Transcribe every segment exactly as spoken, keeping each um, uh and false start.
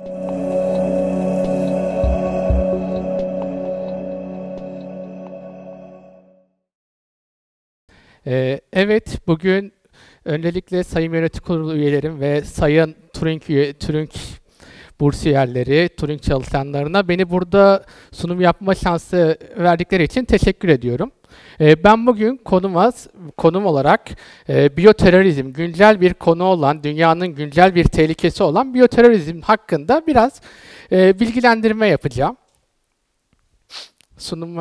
Ee, evet, bugün öncelikle Sayın Yönetim Kurulu üyelerim ve Sayın Turing, üye, Turing bursiyerleri, Turing çalışanlarına beni burada sunum yapma şansı verdikleri için teşekkür ediyorum. Ee, ben bugün konumaz, konum olarak e, biyoterörizm, güncel bir konu olan, dünyanın güncel bir tehlikesi olan biyoterörizm hakkında biraz e, bilgilendirme yapacağım. Sunuma...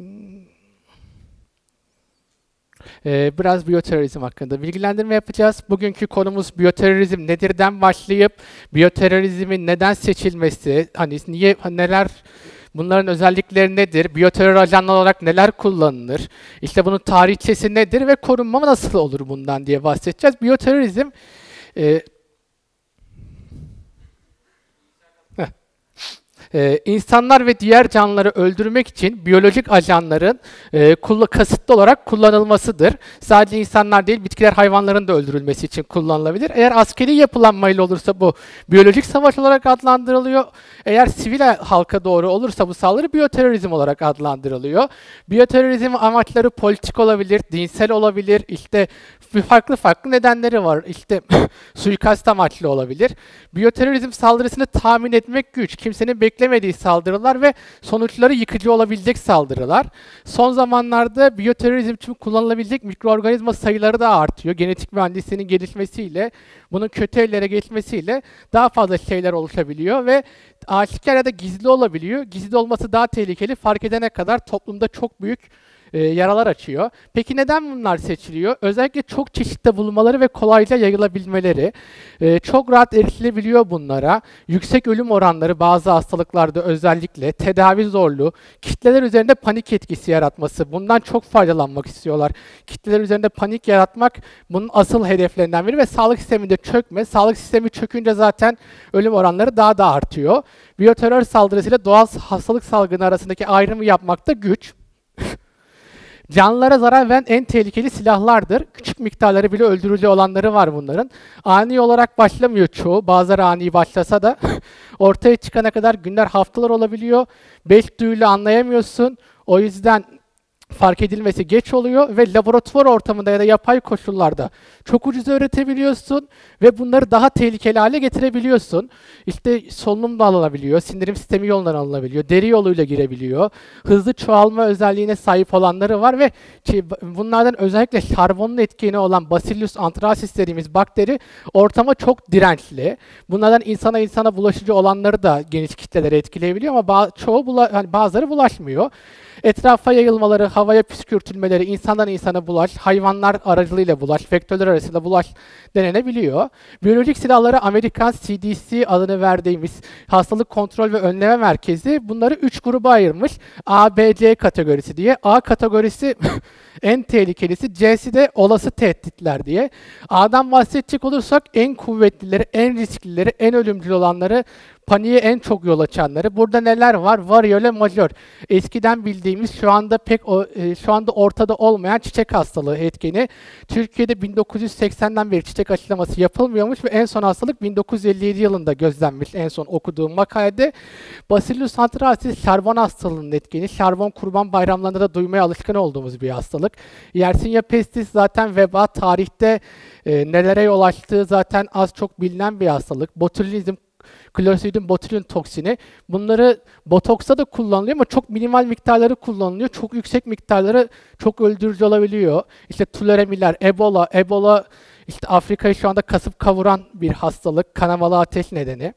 Ee, biraz biyoterörizm hakkında bilgilendirme yapacağız. Bugünkü konumuz biyoterörizm nedirden başlayıp biyoterörizmin neden seçilmesi, hani niye, neler, bunların özellikleri nedir, biyoterör ajanları olarak neler kullanılır, işte bunun tarihçesi nedir ve korunma nasıl olur bundan diye bahsedeceğiz. Biyoterörizm e, Ee, insanlar ve diğer canlıları öldürmek için biyolojik ajanların e, kasıtlı olarak kullanılmasıdır. Sadece insanlar değil, bitkiler, hayvanların da öldürülmesi için kullanılabilir. Eğer askeri yapılanmayla olursa bu biyolojik savaş olarak adlandırılıyor. Eğer sivil halka doğru olursa bu saldırı biyoterörizm olarak adlandırılıyor. Biyoterörizm amaçları politik olabilir, dinsel olabilir, işte farklı farklı nedenleri var. İşte suikast amaçlı olabilir. Biyoterörizm saldırısını tahmin etmek güç. Kimsenin beklemediği saldırılar ve sonuçları yıkıcı olabilecek saldırılar. Son zamanlarda biyoterörizm için kullanılabilecek mikroorganizma sayıları da artıyor. Genetik mühendisliğinin gelişmesiyle, bunun kötü ellere geçmesiyle daha fazla şeyler oluşabiliyor ve aşikar ya da gizli olabiliyor. Gizli olması daha tehlikeli. Fark edene kadar toplumda çok büyük E, yaralar açıyor. Peki neden bunlar seçiliyor? Özellikle çok çeşitli bulunmaları ve kolayca yayılabilmeleri. E, çok rahat erişilebiliyor bunlara. Yüksek ölüm oranları bazı hastalıklarda özellikle. Tedavi zorluğu. Kitleler üzerinde panik etkisi yaratması. Bundan çok faydalanmak istiyorlar. Kitleler üzerinde panik yaratmak bunun asıl hedeflerinden biri ve sağlık sisteminde çökme. Sağlık sistemi çökünce zaten ölüm oranları daha da artıyor. Biyoterör saldırısıyla doğal hastalık salgını arasındaki ayrımı yapmakta güç. Canlılara zarar veren en tehlikeli silahlardır. Küçük miktarları bile öldürücü olanları var bunların. Ani olarak başlamıyor çoğu. Bazıları ani başlasa da ortaya çıkana kadar günler, haftalar olabiliyor. Beş duyuyla anlayamıyorsun. O yüzden fark edilmesi geç oluyor ve laboratuvar ortamında ya da yapay koşullarda çok ucuz üretebiliyorsun ve bunları daha tehlikeli hale getirebiliyorsun. İşte solunum da alınabiliyor, sindirim sistemi yolundan alınabiliyor, deri yoluyla girebiliyor. Hızlı çoğalma özelliğine sahip olanları var ve bunlardan özellikle karbonun etkeni olan Bacillus anthracis dediğimiz bakteri ortama çok dirençli. Bunlardan insana insana bulaşıcı olanları da geniş kitlelere etkileyebiliyor ama bazı, çoğu bula, yani bazıları bulaşmıyor. Etrafa yayılmaları, havaya püskürtülmeleri, insandan insana bulaş, hayvanlar aracılığıyla bulaş, vektörler arasında bulaş denenebiliyor. Biyolojik silahları Amerikan C D C adını verdiğimiz Hastalık Kontrol ve Önleme Merkezi bunları üç gruba ayırmış. A, B, C kategorisi diye. A kategorisi en tehlikelisi, C'si de olası tehditler diye. A'dan bahsedecek olursak en kuvvetlileri, en risklileri, en ölümcül olanları, paniğe en çok yol açanları. Burada neler var? Variole majör. Eskiden bildiğimiz, şu anda pek o, e, şu anda ortada olmayan çiçek hastalığı etkeni. Türkiye'de bin dokuz yüz seksenden beri çiçek aşılaması yapılmıyormuş ve en son hastalık bin dokuz yüz elli yedi yılında gözlenmiş en son okuduğum makalede. Bacillus anthracis şarbon hastalığının etkeni. Şarbon kurban bayramlarında da duymaya alışkın olduğumuz bir hastalık. Yersinia pestis zaten veba, tarihte e, nelere yol açtığı zaten az çok bilinen bir hastalık. Botulizm, Clostridium botulinum toksini. Bunları botoksa da kullanılıyor ama çok minimal miktarları kullanılıyor. Çok yüksek miktarları çok öldürücü olabiliyor. İşte tularemiler, Ebola, Ebola işte Afrika'yı şu anda kasıp kavuran bir hastalık. Kanamalı ateş nedeni.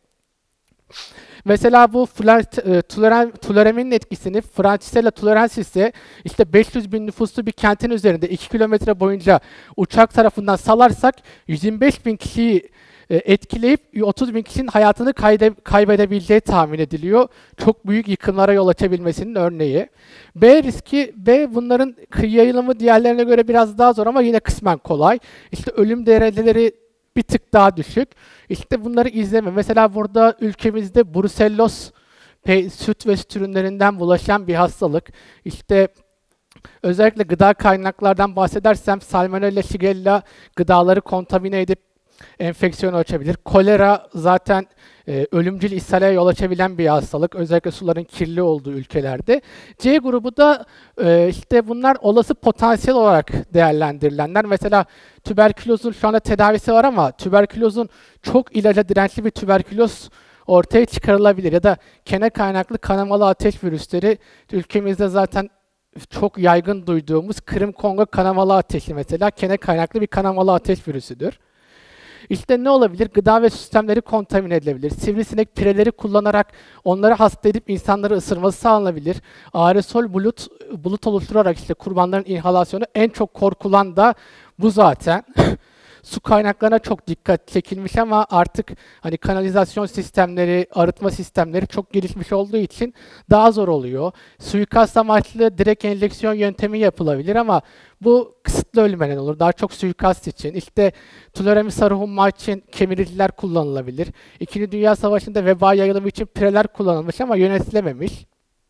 Mesela bu tulareminin etkisini Francisella tularensis işte beş yüz bin nüfuslu bir kentin üzerinde iki kilometre boyunca uçak tarafından salarsak yüz yirmi beş bin kişiyi etkileyip otuz bin kişinin hayatını kaybedebileceği tahmin ediliyor. Çok büyük yıkımlara yol açabilmesinin örneği. B riski, B bunların yayılımı diğerlerine göre biraz daha zor ama yine kısmen kolay. İşte ölüm dereceleri bir tık daha düşük. İşte bunları izleme. Mesela burada ülkemizde bruselloz süt ve süt ürünlerinden bulaşan bir hastalık. İşte özellikle gıda kaynaklardan bahsedersem Salmonella, Shigella gıdaları kontamine edip enfeksiyonu açabilir. Kolera zaten e, ölümcül ishale yol açabilen bir hastalık. Özellikle suların kirli olduğu ülkelerde. C grubu da e, işte bunlar olası potansiyel olarak değerlendirilenler. Mesela tüberkülozun şu anda tedavisi var ama tüberkülozun çok ilaca dirençli bir tüberküloz ortaya çıkarılabilir. Ya da kene kaynaklı kanamalı ateş virüsleri ülkemizde zaten çok yaygın duyduğumuz Kırım-Kongo kanamalı ateşi mesela kene kaynaklı bir kanamalı ateş virüsüdür. İşte ne olabilir? Gıda ve sistemleri kontamine edilebilir. Sivrisinek pireleri kullanarak onları hasta edip insanları ısırması sağlanabilir. Aerosol bulut, bulut oluşturarak işte kurbanların inhalasyonu en çok korkulan da bu zaten. Su kaynaklarına çok dikkat çekilmiş ama artık hani kanalizasyon sistemleri, arıtma sistemleri çok gelişmiş olduğu için daha zor oluyor. Suikast amaçlı direkt enjeksiyon yöntemi yapılabilir ama bu kısıtlı ölüme neden olur. Daha çok suikast için. İşte tularemi sarı humma için kemiriciler kullanılabilir. İkinci Dünya Savaşı'nda veba yayılımı için pireler kullanılmış ama yönetilememiş.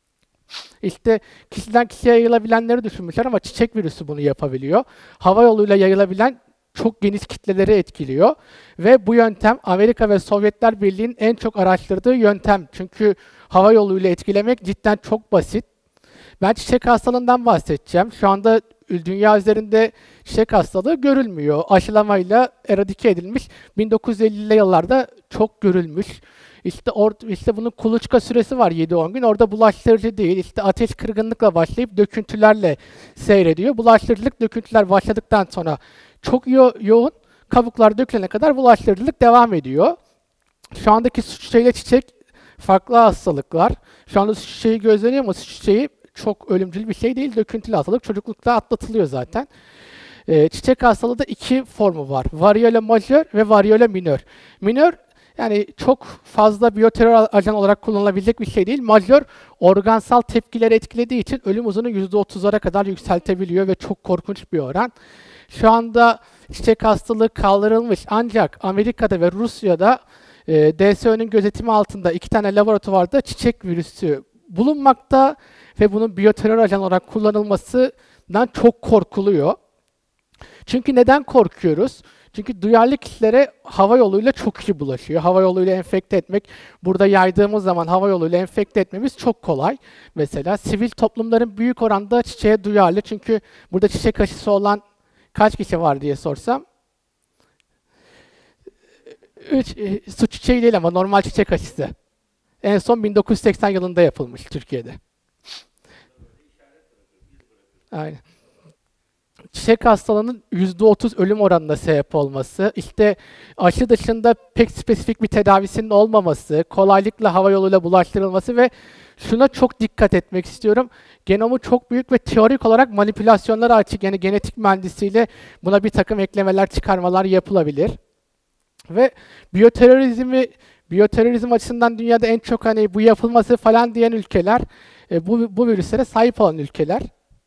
İşte kişiden kişiye yayılabilenleri düşünmüşler ama çiçek virüsü bunu yapabiliyor. Hava yoluyla yayılabilen çok geniş kitleleri etkiliyor. Ve bu yöntem Amerika ve Sovyetler Birliği'nin en çok araştırdığı yöntem. Çünkü hava yoluyla etkilemek cidden çok basit. Ben çiçek hastalığından bahsedeceğim. Şu anda dünya üzerinde çiçek hastalığı görülmüyor. Aşılamayla eradike edilmiş. bin dokuz yüz ellili yıllarda çok görülmüş. İşte, or, işte bunun kuluçka süresi var yedi on gün. Orada bulaştırıcı değil. İşte ateş kırgınlıkla başlayıp döküntülerle seyrediyor. Bulaştırıcılık döküntüler başladıktan sonra çok yo yoğun kabuklar dökülene kadar bulaştırıcılık devam ediyor. Şu andaki su çiçeğiyle çiçek farklı hastalıklar. Şu anda su çiçeği gözleniyor ama su çiçeği çok ölümcül bir şey değil. Döküntülü hastalık. Çocuklukta atlatılıyor zaten. Ee, çiçek hastalığı da iki formu var. Variola majör ve variola minör. Minör yani çok fazla biyoterör ajan olarak kullanılabilecek bir şey değil. Majör organsal tepkileri etkilediği için ölüm hızını yüzde otuzlara kadar yükseltebiliyor ve çok korkunç bir oran. Şu anda çiçek hastalığı kaldırılmış ancak Amerika'da ve Rusya'da e, D S Ö'nün gözetimi altında iki tane laboratuvarda çiçek virüsü bulunmakta ve bunun biyoterör ajan olarak kullanılmasından çok korkuluyor. Çünkü neden korkuyoruz? Çünkü duyarlı kişilere hava yoluyla çok iyi bulaşıyor. Hava yoluyla enfekte etmek, burada yaydığımız zaman hava yoluyla enfekte etmemiz çok kolay. Mesela sivil toplumların büyük oranda çiçeğe duyarlı. Çünkü burada çiçek aşısı olan kaç kişi var diye sorsam. Üç, e, su çiçeği değil ama normal çiçek aşısı. En son bin dokuz yüz seksen yılında yapılmış Türkiye'de. Aynen. Çiçek hastalığının yüzde otuz ölüm oranına sebep olması, işte aşı dışında pek spesifik bir tedavisinin olmaması, kolaylıkla hava yoluyla bulaştırılması ve şuna çok dikkat etmek istiyorum. Genomu çok büyük ve teorik olarak manipülasyonlara açık. Yani genetik mühendisiyle buna bir takım eklemeler, çıkarmalar yapılabilir. Ve biyoterörizmi, biyoterörizm açısından dünyada en çok hani bu yapılması falan diyen ülkeler, e, bu, bu virüslere sahip olan ülkeler.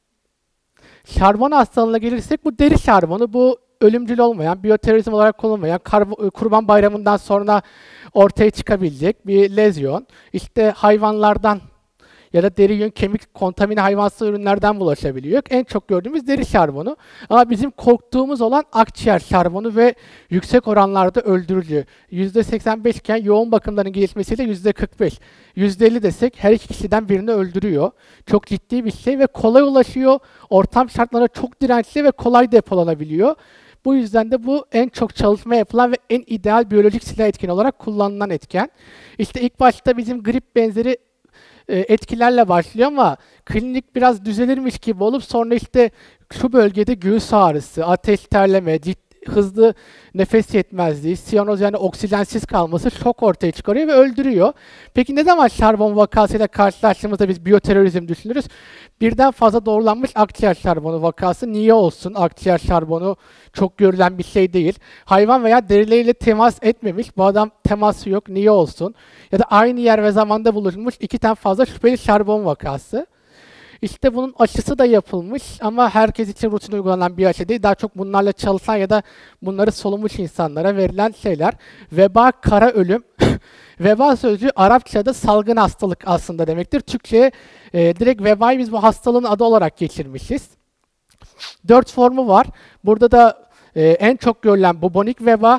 Şarbon hastalığına gelirsek bu deri şarbonu, bu ölümcül olmayan, biyoterörizm olarak kullanılmayan, Kurban Bayramı'ndan sonra ortaya çıkabilecek bir lezyon. İşte hayvanlardan ya da deri, yün, kemik kontamine hayvansal ürünlerden bulaşabiliyor. En çok gördüğümüz deri şarbonu. Ama bizim korktuğumuz olan akciğer şarbonu ve yüksek oranlarda öldürücü. yüzde seksen beş iken yoğun bakımların gelişmesiyle yüzde kırk beş. yüzde elli desek her iki kişiden birini öldürüyor. Çok ciddi bir şey ve kolay ulaşıyor. Ortam şartlarına çok dirençli ve kolay depolanabiliyor. Bu yüzden de bu en çok çalışma yapılan ve en ideal biyolojik silah etken olarak kullanılan etken. İşte ilk başta bizim grip benzeri etkilerle başlıyor ama klinik biraz düzelirmiş gibi olup sonra işte şu bölgede göğüs ağrısı, ateş, terleme, ciddi, hızlı nefes yetmezliği, siyanoz yani oksijensiz kalması şok ortaya çıkarıyor ve öldürüyor. Peki ne zaman şarbon vakasıyla karşılaştığımızda biz biyoterörizm düşünürüz? Birden fazla doğrulanmış akciğer şarbonu vakası niye olsun? Akciğer şarbonu çok görülen bir şey değil. Hayvan veya derileriyle temas etmemiş, bu adam teması yok, niye olsun? Ya da aynı yer ve zamanda bulunmuş iki tane fazla şüpheli şarbon vakası. İşte bunun aşısı da yapılmış ama herkes için rutin uygulanan bir aşı değil. Daha çok bunlarla çalışan ya da bunları solumuş insanlara verilen şeyler. Veba, kara ölüm. Veba sözcüğü Arapçada salgın hastalık aslında demektir. Türkçe'ye e, direkt vebayı biz bu hastalığın adı olarak geçirmişiz. Dört formu var. Burada da e, en çok görülen bubonik veba,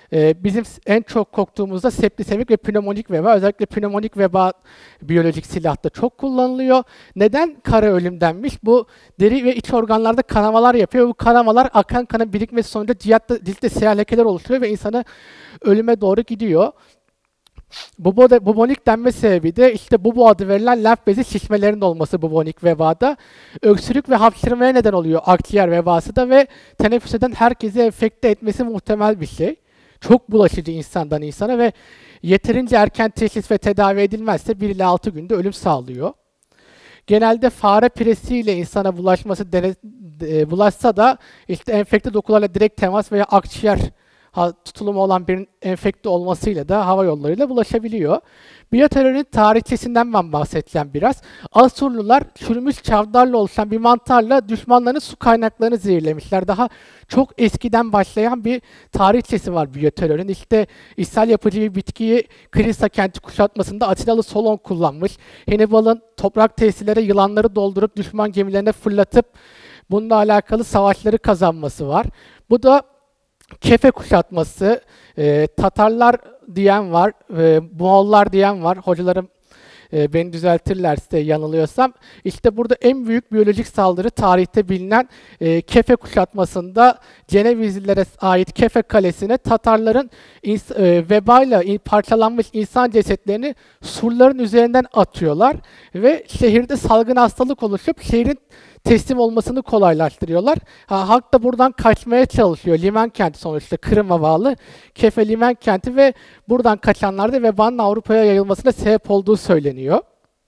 Ee, bizim en çok korktuğumuzda septisemik ve pnömonik veba. Özellikle pnömonik veba biyolojik silahta çok kullanılıyor. Neden kara ölüm denmiş? Bu deri ve iç organlarda kanamalar yapıyor. Bu kanamalar akan kanın birikmesi sonucu ciltte, ciltte siyah lekeler oluşturuyor ve insanı ölüme doğru gidiyor. Bubo de, bubonik denme sebebi de işte bubo adı verilen lenf bezi şişmelerinin olması bubonik vebada. Öksürük ve hapşırmaya neden oluyor akciğer vebası da ve teneffüs eden herkese enfekte etmesi muhtemel bir şey. Çok bulaşıcı insandan insana ve yeterince erken teşhis ve tedavi edilmezse bir ila altı günde ölüm sağlıyor. Genelde fare piresiyle insana bulaşması dene, e, bulaşsa da işte enfekte dokularla direkt temas veya akciğer tutulumu olan birinin enfekte olmasıyla da hava yollarıyla bulaşabiliyor. Biyoterörün tarihçesinden ben bahsedeceğim biraz. Asurlular çürümüş çavdarla oluşan bir mantarla düşmanların su kaynaklarını zehirlemişler. Daha çok eskiden başlayan bir tarihçesi var biyoterörün. İşte ishal yapıcı bir bitkiyi Krisa kenti kuşatmasında Atinalı Solon kullanmış. Hannibal'ın toprak tesirlere yılanları doldurup düşman gemilerine fırlatıp bununla alakalı savaşları kazanması var. Bu da Kefe kuşatması, e, Tatarlar diyen var, e, Moğollar diyen var. Hocalarım e, beni düzeltirlerse yanılıyorsam. İşte burada en büyük biyolojik saldırı tarihte bilinen e, Kefe kuşatmasında Cenevizlilere ait Kefe Kalesi'ne Tatarların ins e, vebayla in parçalanmış insan cesetlerini surların üzerinden atıyorlar ve şehirde salgın hastalık oluşup şehrin teslim olmasını kolaylaştırıyorlar. Ha, halk da buradan kaçmaya çalışıyor. Liman kenti sonuçta Kırım'a bağlı. Kefe liman kenti ve buradan kaçanlar da vebanın Avrupa'ya yayılmasına sebep olduğu söyleniyor.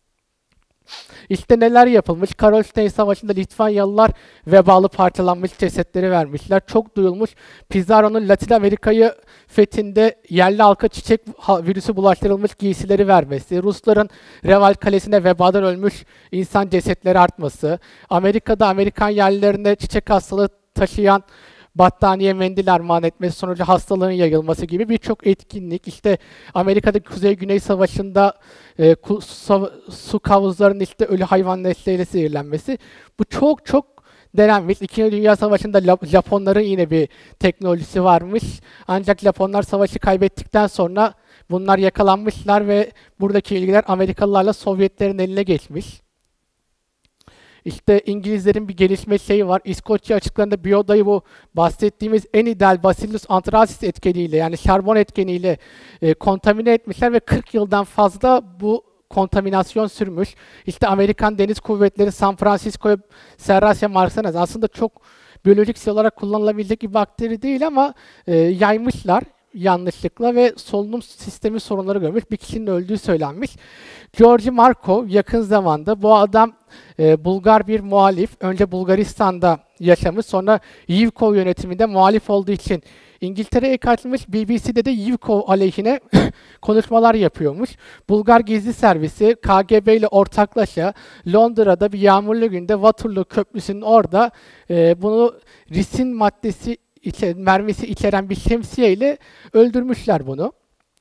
İşte neler yapılmış. Karolstein Savaşı'nda Litvanyalılar vebalı parçalanmış cesetleri vermişler. Çok duyulmuş Pizarro'nun Latin Amerika'yı fethinde yerli halka çiçek virüsü bulaştırılmış giysileri vermesi, Rusların Reval Kalesi'ne vebadan ölmüş insan cesetleri artması, Amerika'da Amerikan yerlilerine çiçek hastalığı taşıyan battaniye, mendil armağan etmesi sonucu hastalığın yayılması gibi birçok etkinlik. İşte Amerika'daki Kuzey-Güney Savaşı'nda e, su, su havuzlarının işte ölü hayvan nesliyle zehirlenmesi. Bu çok çok denenmiş. İkinci Dünya Savaşı'nda Japonların yine bir teknolojisi varmış. Ancak Japonlar savaşı kaybettikten sonra bunlar yakalanmışlar ve buradaki ilgiler Amerikalılarla Sovyetlerin eline geçmiş. İşte İngilizlerin bir gelişme şeyi var. İskoçya açıklarında biyodayı bu bahsettiğimiz en ideal Bacillus anthracis etkeniyle yani şarbon etkeniyle e, kontamine etmişler ve kırk yıldan fazla bu kontaminasyon sürmüş. İşte Amerikan Deniz Kuvvetleri San Francisco'ya Serratia marsanez aslında çok biyolojik olarak kullanılabilecek bir bakteri değil ama e, yaymışlar yanlışlıkla ve solunum sistemi sorunları görmüş. Bir kişinin öldüğü söylenmiş. Georgi Markov yakın zamanda bu adam e, Bulgar bir muhalif. Önce Bulgaristan'da yaşamış. Sonra Yivkov yönetiminde muhalif olduğu için İngiltere'ye kaçmış. B B C'de de Yivkov aleyhine konuşmalar yapıyormuş. Bulgar gizli servisi K G B ile ortaklaşa Londra'da bir yağmurlu günde Waterloo Köprüsü'nün orada e, bunu risin maddesi İçer, mermisi içeren bir şemsiye ile öldürmüşler bunu.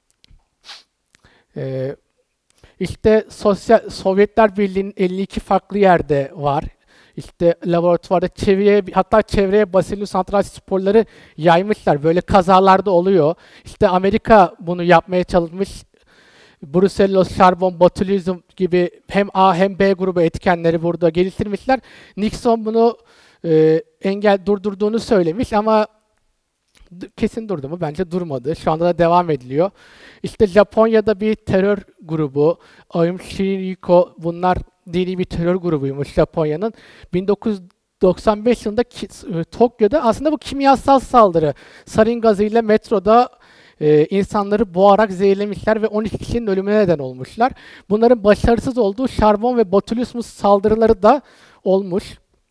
Ee, işte Sosyal, Sovyetler Birliği'nin elli iki farklı yerde var. İşte laboratuvarda çevreye, hatta çevreye Bacillus anthracis sporları yaymışlar. Böyle kazalarda oluyor. İşte Amerika bunu yapmaya çalışmış. Brucelloz, şarbon, botulizm gibi hem A hem B grubu etkenleri burada geliştirmişler. Nixon bunu e, engel durdurduğunu söylemiş ama kesin durdu mu? Bence durmadı. Şu anda da devam ediliyor. İşte Japonya'da bir terör grubu, Aum Shinriko, bunlar dini bir terör grubuymuş Japonya'nın. bin dokuz yüz doksan beş yılında Tokyo'da aslında bu kimyasal saldırı. Sarin gazıyla metroda e, insanları boğarak zehirlemişler ve on iki kişinin ölümüne neden olmuşlar. Bunların başarısız olduğu şarbon ve botulismus saldırıları da olmuş.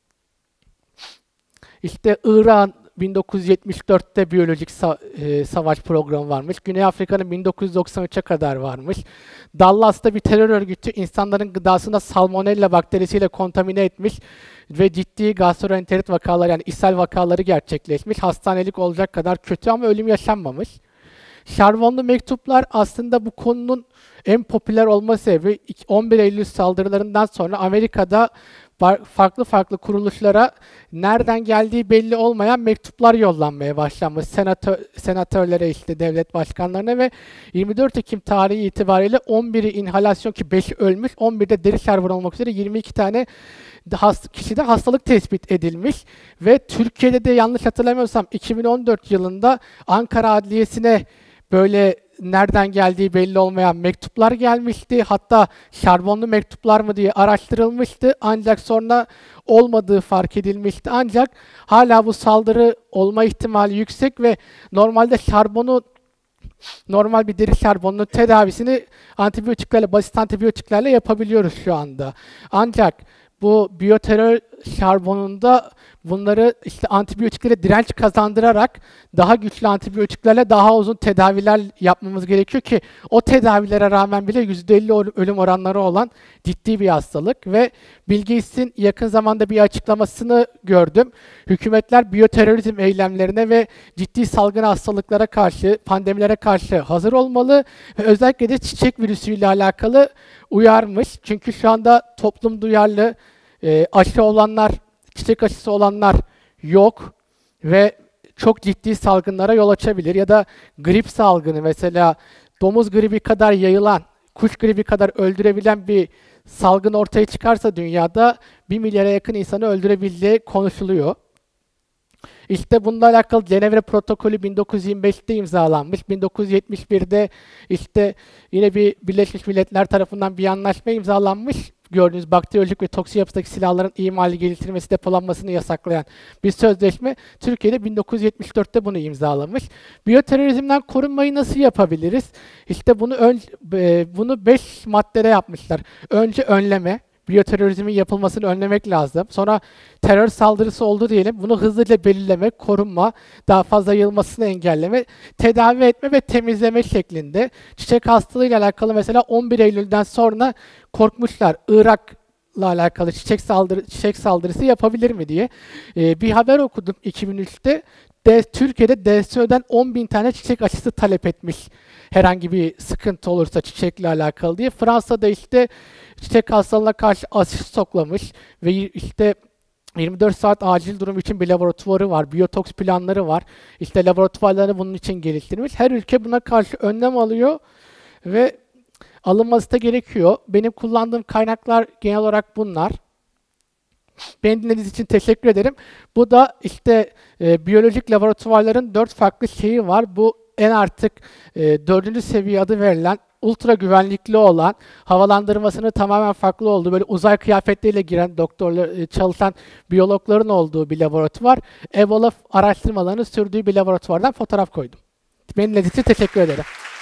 İşte İran bin dokuz yüz yetmiş dörtte biyolojik sa e, savaş programı varmış. Güney Afrika'nın bin dokuz yüz doksan üçe kadar varmış. Dallas'ta bir terör örgütü insanların gıdasında salmonella bakterisiyle kontamine etmiş ve ciddi gastroenterit vakaları yani ishal vakaları gerçekleşmiş. Hastanelik olacak kadar kötü ama ölüm yaşanmamış. Şarbonlu mektuplar aslında bu konunun en popüler olma sebebi on bir Eylül saldırılarından sonra Amerika'da farklı farklı kuruluşlara nereden geldiği belli olmayan mektuplar yollanmaya başlanmış. Senatör, senatörlere, işte devlet başkanlarına ve yirmi dört Ekim tarihi itibariyle on biri inhalasyon, ki beşi ölmüş, on birde deri şerbon olmak üzere yirmi iki tane kişide hastalık tespit edilmiş ve Türkiye'de de yanlış hatırlamıyorsam iki bin on dört yılında Ankara Adliyesi'ne böyle nereden geldiği belli olmayan mektuplar gelmişti. Hatta şarbonlu mektuplar mı diye araştırılmıştı. Ancak sonra olmadığı fark edilmişti. Ancak hala bu saldırı olma ihtimali yüksek ve normalde şarbonu, normal bir deri şarbonunun tedavisini antibiyotiklerle, basit antibiyotiklerle yapabiliyoruz şu anda. Ancak bu biyoterör şarbonunda bunları işte antibiyotiklere direnç kazandırarak daha güçlü antibiyotiklerle daha uzun tedaviler yapmamız gerekiyor ki o tedavilere rağmen bile yüzde elli ölüm oranları olan ciddi bir hastalık. Ve Bill Gates'in yakın zamanda bir açıklamasını gördüm. Hükümetler biyoterörizm eylemlerine ve ciddi salgın hastalıklara karşı, pandemilere karşı hazır olmalı ve özellikle de çiçek virüsüyle alakalı uyarmış. Çünkü şu anda toplum duyarlı, e, aşı olanlar, çiçek aşısı olanlar yok ve çok ciddi salgınlara yol açabilir. Ya da grip salgını, mesela domuz gribi kadar yayılan, kuş gribi kadar öldürebilen bir salgın ortaya çıkarsa dünyada bir milyara yakın insanı öldürebildiği konuşuluyor. İşte bununla alakalı Cenevre Protokolü bin dokuz yüz yirmi beşte imzalanmış. bin dokuz yüz yetmiş birde işte yine bir Birleşmiş Milletler tarafından bir anlaşma imzalanmış. Gördüğünüz bakteriyolojik ve toksin yapısındaki silahların imalı, geliştirilmesi, depolanmasını yasaklayan bir sözleşme. Türkiye'de bin dokuz yüz yetmiş dörtte bunu imzalamış. Biyoterörizmden korunmayı nasıl yapabiliriz? İşte bunu ön, bunu beş maddede yapmışlar. Önce önleme. Biyoterörizmin yapılmasını önlemek lazım. Sonra terör saldırısı oldu diyelim. Bunu hızlıca belirleme, korunma, daha fazla yayılmasını engelleme, tedavi etme ve temizleme şeklinde. Çiçek hastalığıyla alakalı mesela on bir Eylül'den sonra korkmuşlar. Irak'la alakalı çiçek saldırı çiçek saldırısı yapabilir mi diye. Ee, bir haber okudum iki bin üçte. De, Türkiye'de D S Ö'den on bin tane çiçek aşısı talep etmiş. Herhangi bir sıkıntı olursa çiçekle alakalı diye. Fransa'da işte çiçek hastalığına karşı aşı stoklamış ve işte yirmi dört saat acil durum için bir laboratuvarı var, biyotoks planları var. İşte laboratuvarlarını bunun için geliştirmiş. Her ülke buna karşı önlem alıyor ve alınması da gerekiyor. Benim kullandığım kaynaklar genel olarak bunlar. Beni dinlediğiniz için teşekkür ederim. Bu da işte e, biyolojik laboratuvarların dört farklı şeyi var. Bu en artık e, dördüncü seviye adı verilen, ultra güvenlikli olan, havalandırmasının tamamen farklı olduğu, böyle uzay kıyafetleriyle giren doktorlar, e, çalışan biyologların olduğu bir laboratuvar. Ebola araştırmalarını sürdüğü bir laboratuvardan fotoğraf koydum. Beni dinlediğiniz için teşekkür ederim.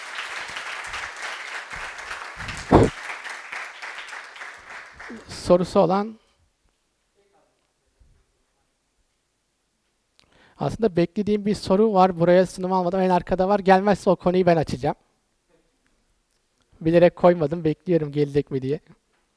Sorusu olan? Aslında beklediğim bir soru var. Buraya sunum almadım. En arkada var. Gelmezse o konuyu ben açacağım. Bilerek koymadım. Bekliyorum gelecek mi diye.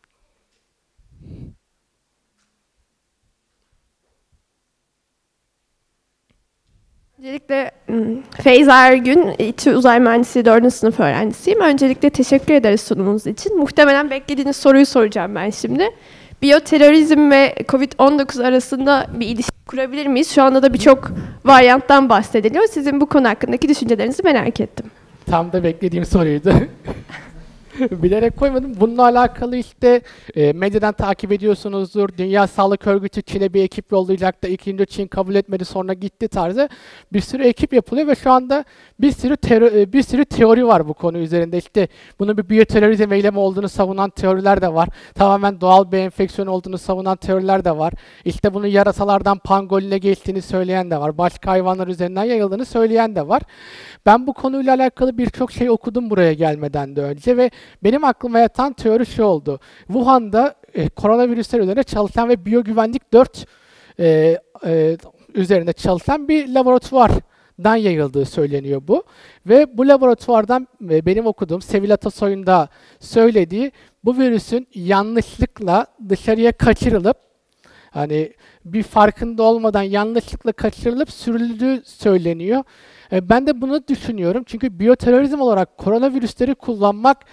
Öncelikle Feyza Ergün, İTÜ Uzay Mühendisliği dördüncü sınıf öğrencisiyim. Öncelikle teşekkür ederiz sunumunuz için. Muhtemelen beklediğiniz soruyu soracağım ben şimdi. Biyoterörizm ve kovid on dokuz arasında bir ilişki kurabilir miyiz? Şu anda da birçok varyanttan bahsediliyor. Sizin bu konu hakkındaki düşüncelerinizi merak ettim. Tam da beklediğim soruydu. Bilerek koymadım. Bununla alakalı işte e, medyadan takip ediyorsunuzdur. Dünya Sağlık Örgütü Çin'e bir ekip yollayacak da ikinci Çin kabul etmedi, sonra gitti tarzı bir sürü ekip yapılıyor ve şu anda bir sürü tero- bir sürü teori var bu konu üzerinde. İşte bunun bir biyoterörizm eylemi olduğunu savunan teoriler de var. Tamamen doğal bir enfeksiyon olduğunu savunan teoriler de var. İşte bunun yarasalardan pangoline geçtiğini söyleyen de var. Başka hayvanlar üzerinden yayıldığını söyleyen de var. Ben bu konuyla alakalı birçok şey okudum buraya gelmeden de önce ve benim aklıma yatan teori şu oldu. Wuhan'da e, koronavirüsler üzerine çalışan ve biyogüvenlik dört e, e, üzerine çalışan bir laboratuvardan yayıldığı söyleniyor bu. Ve bu laboratuvardan e, benim okuduğum Sevil Atasoy'un da söylediği bu virüsün yanlışlıkla dışarıya kaçırılıp, hani bir farkında olmadan yanlışlıkla kaçırılıp sürüldüğü söyleniyor. Ben de bunu düşünüyorum çünkü biyoterörizm olarak koronavirüsleri kullanmak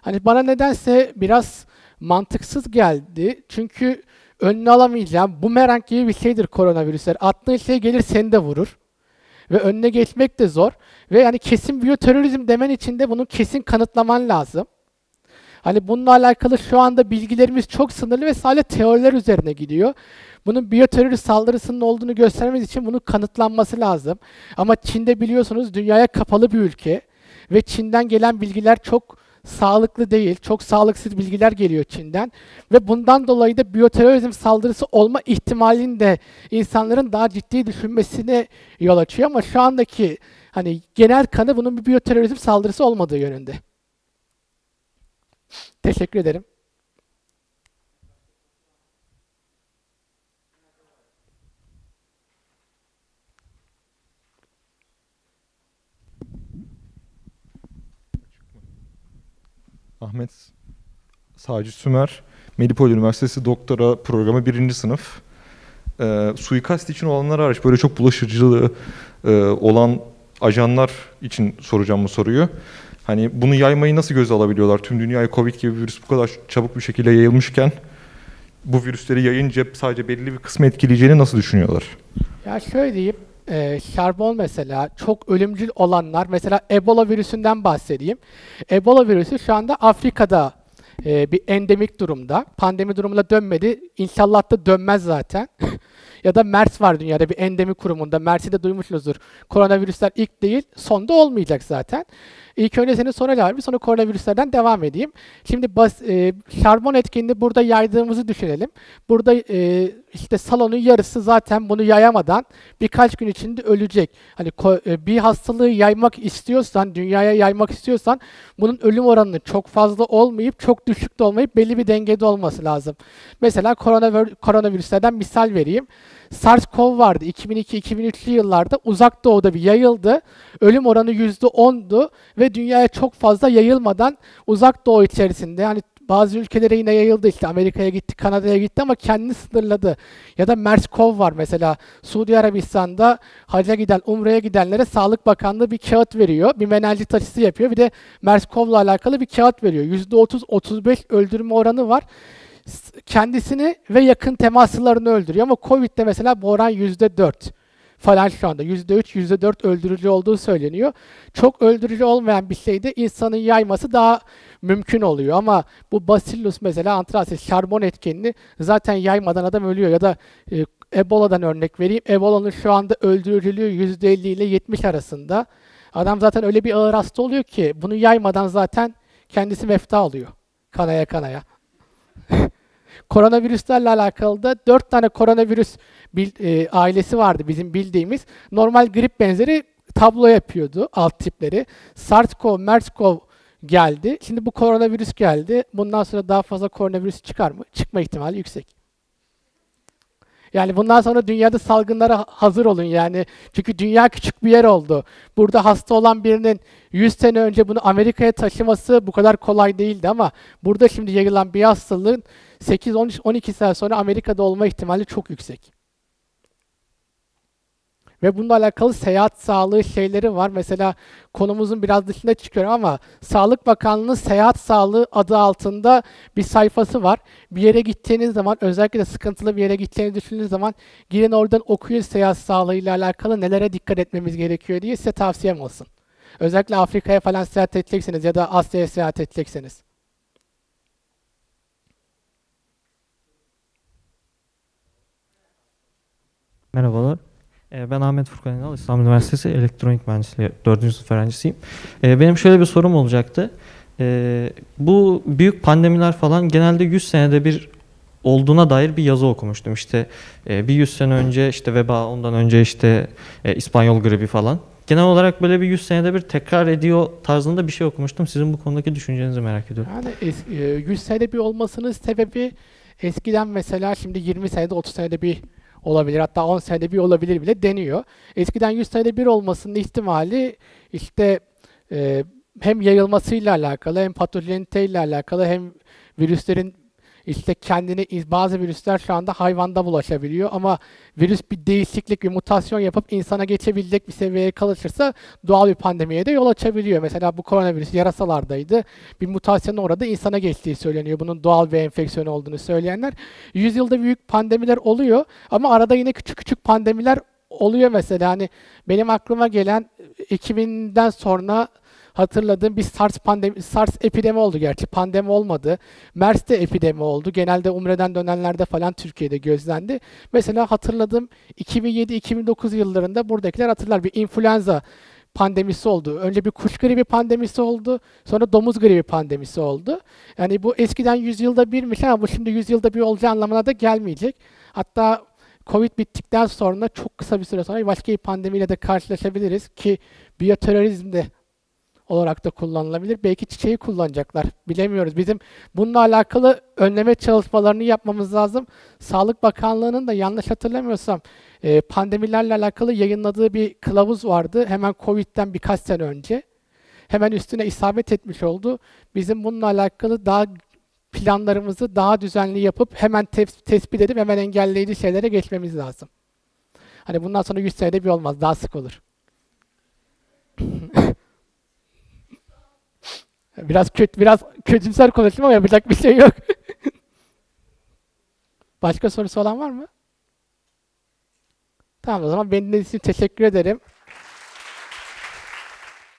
Hani bana nedense biraz mantıksız geldi. Çünkü önüne alamayacağım bumerang gibi bir şeydir koronavirüsler. Attığın şey gelir seni de vurur. Ve önüne geçmek de zor. Ve yani kesin biyoterörizm demen için de bunu kesin kanıtlaman lazım. Hani bununla alakalı şu anda bilgilerimiz çok sınırlı ve sadece teoriler üzerine gidiyor. Bunun biyoterörist saldırısının olduğunu göstermemiz için bunun kanıtlanması lazım. Ama Çin'de biliyorsunuz dünyaya kapalı bir ülke. Ve Çin'den gelen bilgiler çok sağlıklı değil, çok sağlıksız bilgiler geliyor Çin'den. Ve bundan dolayı da biyoterörizm saldırısı olma ihtimalini de insanların daha ciddi düşünmesine yol açıyor. Ama şu andaki hani genel kanı bunun bir biyoterörizm saldırısı olmadığı yönünde. Teşekkür ederim. Ahmet Sacit Sümer, Medipol Üniversitesi Doktora Programı birinci sınıf. Ee, suikast için olanlar hariç böyle çok bulaşıcılığı e, olan ajanlar için soracağım bu soruyu. Hani bunu yaymayı nasıl göze alabiliyorlar? Tüm dünyaya Covid gibi bir virüs bu kadar çabuk bir şekilde yayılmışken bu virüsleri yayınca sadece belli bir kısmı etkileyeceğini nasıl düşünüyorlar? Ya şöyle diyeyim, e, şarbon mesela çok ölümcül olanlar, mesela Ebola virüsünden bahsedeyim. Ebola virüsü şu anda Afrika'da e, bir endemik durumda. Pandemi durumuna dönmedi. İnşallah da dönmez zaten. Ya da MERS var dünyada bir endemik kurumunda. MERS'i de duymuşsunuzdur. Koronavirüsler ilk değil, sonda olmayacak zaten. İlk önce senin soruyla bir sonra koronavirüslerden devam edeyim. Şimdi bas, e, şarbon etkinliğini burada yaydığımızı düşünelim. Burada e, işte salonun yarısı zaten bunu yayamadan birkaç gün içinde ölecek. Hani e, bir hastalığı yaymak istiyorsan, dünyaya yaymak istiyorsan bunun ölüm oranının çok fazla olmayıp çok düşük de olmayıp belli bir dengede olması lazım. Mesela koronavir koronavirüslerden misal vereyim. SARS-CoV vardı iki bin iki iki bin üçlü yıllarda uzak doğuda bir yayıldı. Ölüm oranı yüzde ondu ve dünyaya çok fazla yayılmadan uzak doğu içerisinde yani bazı ülkelere yine yayıldı, işte Amerika'ya gitti, Kanada'ya gitti ama kendini sınırladı. Ya da MERS-CoV var mesela Suudi Arabistan'da hacca giden, umreye gidenlere Sağlık Bakanlığı bir kağıt veriyor. Bir menenjit aşısı yapıyor. Bir de MERS-CoV'la alakalı bir kağıt veriyor. yüzde otuz otuz beş öldürme oranı var. Kendisini ve yakın temaslarını öldürüyor ama Covid'de mesela bu oran yüzde dört falan şu anda. yüzde üç, yüzde dört öldürücü olduğu söyleniyor. Çok öldürücü olmayan bir şeyde insanın yayması daha mümkün oluyor ama bu Bacillus mesela antrasis, şarbon etkenini zaten yaymadan adam ölüyor ya da e, Ebola'dan örnek vereyim. Ebola'nın şu anda öldürücülüğü yüzde elli ile yetmiş arasında. Adam zaten öyle bir ağır hasta oluyor ki bunu yaymadan zaten kendisi mefta oluyor. Kanaya kanaya. Koronavirüslerle alakalı da dört tane koronavirüs bil, e, ailesi vardı bizim bildiğimiz. Normal grip benzeri tablo yapıyordu alt tipleri. SARS-CoV, MERS-CoV geldi. Şimdi bu koronavirüs geldi. Bundan sonra daha fazla koronavirüs çıkar mı? Çıkma ihtimali yüksek. Yani bundan sonra dünyada salgınlara hazır olun yani. Çünkü dünya küçük bir yer oldu. Burada hasta olan birinin yüz sene önce bunu Amerika'ya taşıması bu kadar kolay değildi ama burada şimdi yayılan bir hastalığın sekiz on iki saat sonra Amerika'da olma ihtimali çok yüksek. Ve bununla alakalı seyahat sağlığı şeyleri var. Mesela konumuzun biraz dışına çıkıyorum ama Sağlık Bakanlığı'nın seyahat sağlığı adı altında bir sayfası var. Bir yere gittiğiniz zaman, özellikle de sıkıntılı bir yere gideceğinizi düşündüğünüz zaman girin oradan okuyun seyahat sağlığı ile alakalı nelere dikkat etmemiz gerekiyor diye size tavsiyem olsun. Özellikle Afrika'ya falan seyahat edecekseniz ya da Asya'ya seyahat edecekseniz. Merhabalar. Ee, Ben Ahmet Furkan İnal, İstanbul Üniversitesi Elektronik Mühendisliği dördüncü sınıf öğrencisiyim. Ee, Benim şöyle bir sorum olacaktı. Ee, Bu büyük pandemiler falan genelde yüz senede bir olduğuna dair bir yazı okumuştum. İşte e, bir yüz sene önce işte veba, ondan önce işte e, İspanyol gribi falan. Genel olarak böyle bir yüz senede bir tekrar ediyor tarzında bir şey okumuştum. Sizin bu konudaki düşüncenizi merak ediyorum. Yani es- e, yüz senede bir olmasının sebebi eskiden mesela şimdi yirmi senede otuz senede bir olabilir. Hatta on senede bir olabilir bile deniyor. Eskiden yüz senede bir olmasının ihtimali işte e, hem yayılmasıyla alakalı hem patojeniteyle alakalı hem virüslerin İşte kendini bazı virüsler şu anda hayvanda bulaşabiliyor ama virüs bir değişiklik, bir mutasyon yapıp insana geçebilecek bir seviyeye kalışırsa doğal bir pandemiye de yol açabiliyor. Mesela bu koronavirüs yarasalardaydı. Bir mutasyona uğradı, insana geçtiği söyleniyor. Bunun doğal bir enfeksiyon olduğunu söyleyenler. Yüzyılda büyük pandemiler oluyor ama arada yine küçük küçük pandemiler oluyor mesela. Hani benim aklıma gelen iki binden sonra hatırladığım bir SARS pandemi, SARS epidemi oldu gerçi. Pandemi olmadı. MERS de epidemi oldu. Genelde Umre'den dönenlerde falan Türkiye'de gözlendi. Mesela hatırladığım iki bin yedi iki bin dokuz yıllarında buradakiler hatırlar. Bir influenza pandemisi oldu. Önce bir kuş gribi pandemisi oldu. Sonra domuz gribi pandemisi oldu. Yani bu eskiden yüz yılda birmiş ama bu şimdi yüz yılda bir olacağı anlamına da gelmeyecek. Hatta Covid bittikten sonra çok kısa bir süre sonra başka bir pandemiyle de karşılaşabiliriz ki biyoterörizm de olarak da kullanılabilir. Belki çiçeği kullanacaklar. Bilemiyoruz. Bizim bununla alakalı önleme çalışmalarını yapmamız lazım. Sağlık Bakanlığı'nın da yanlış hatırlamıyorsam e, pandemilerle alakalı yayınladığı bir kılavuz vardı. Hemen Covid'den birkaç sene önce. Hemen üstüne isabet etmiş oldu. Bizim bununla alakalı daha planlarımızı daha düzenli yapıp hemen tes- tespit edip hemen engelleyici şeylere geçmemiz lazım. Hani bundan sonra yüz senede bir olmaz. Daha sık olur. Biraz kötü, biraz kötümser konuştum ama yapacak bir şey yok. Başka sorusu olan var mı? Tamam, o zaman beni dinlediğiniz için teşekkür ederim.